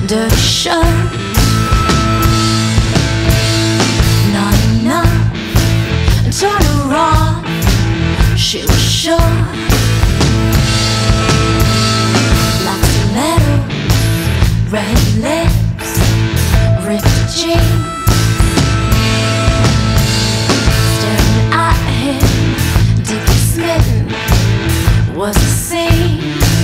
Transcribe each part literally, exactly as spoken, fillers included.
dirty shirt. Not enough, and turn her off, she was sure. Like stilettos, red lips, ripped jeans. Staring at him, deeply smitten, was a scene.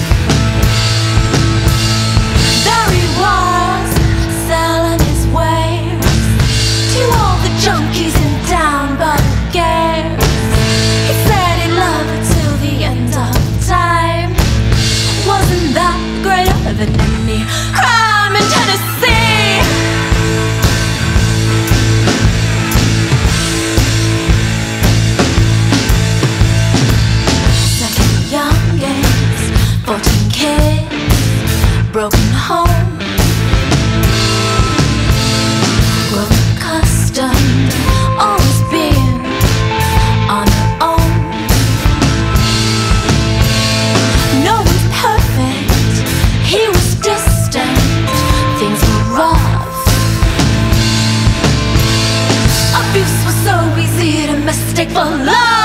There he was, selling his wares to all the junkies in town, but who cares? He said he'd love her till the end of time. Wasn't that greater than any crime in Tennessee? Second youngest, fourteen kids, broken home, grown accustomed, always being on her own. No one's perfect, he was distant, things were rough. Abuse was so easy to mistake for love.